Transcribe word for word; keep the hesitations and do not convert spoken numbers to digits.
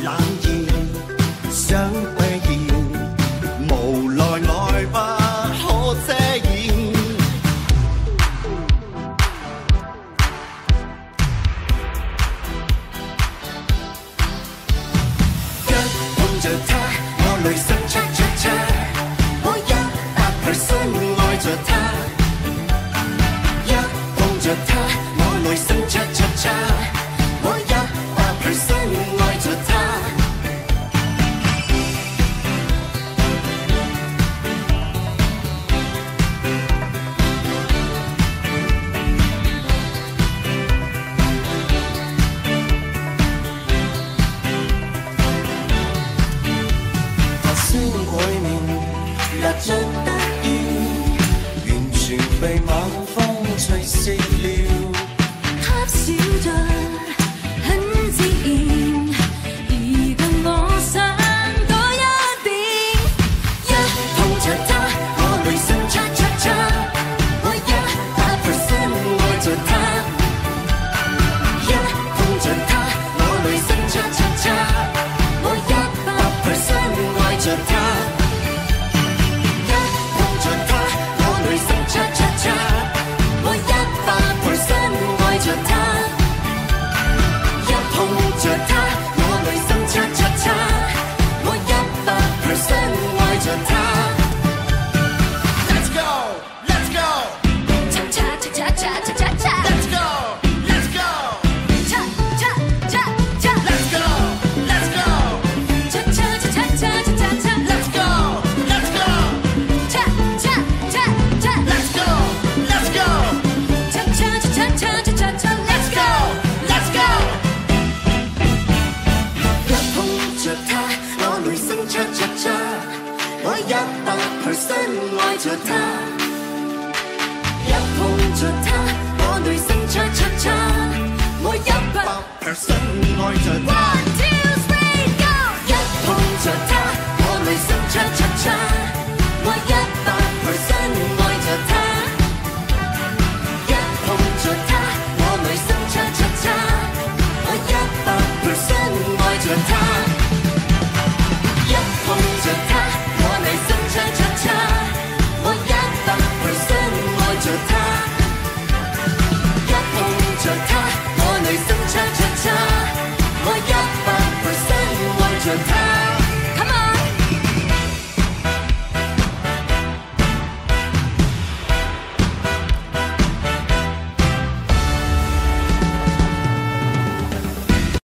冷言，想避嫌，無奈愛不可遮掩。一碰着他，我淚心嚓嚓嚓，我一百 percent 愛着他。一碰着他，我內心嚓嚓嚓，我一百 percent 愛着他。發聲鬼面，也捉得意，完全被猛風吹熄了。 他笑着很自然，而跟我想多一點。 一碰着他，我淚心嚓嚓嚓，我一百 percent 愛着他。一碰着他，我淚心嚓嚓嚓，我一百 percent 愛着他。一碰着他，我淚心嚓嚓嚓，我一百 percent 愛着他。一碰着他，我淚心嚓嚓嚓，我一百 percent 愛着他。Let's go, let's go, 恰恰恰恰恰恰恰恰 let's go, let's go, 恰恰恰恰 let's go, let's go, 恰恰恰恰恰恰恰 let's go, let's go, 恰恰恰恰 let's go, let's go, 恰恰恰恰恰恰恰 Let's go let's go。一碰着他，我淚心嚓嚓嚓，我一百 percent 愛着他。一碰着他，我淚心嚓嚓嚓，我一百 percent 愛着他。